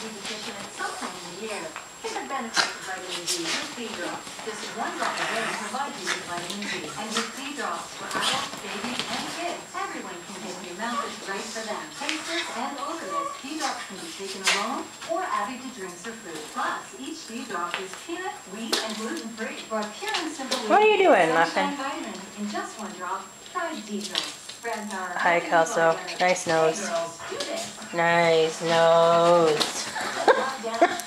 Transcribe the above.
be deficient at some time in the year. Get the benefit of vitamin D with D drops. Just one drop a day provides you with vitamin D. And with D drops for adults, babies, and kids, everyone can get the amount that's right for them. Tasteless and odorless, D drops can be taken alone or added to drinks or food. Plus, each D drop is peanut, wheat, and gluten-free. For a pure and simple way. What are you doing, Muffin? Vitamins in just one drop. Try D drops. Hi, Kelso. Nice nose. Hey girls, do this. Nice nose.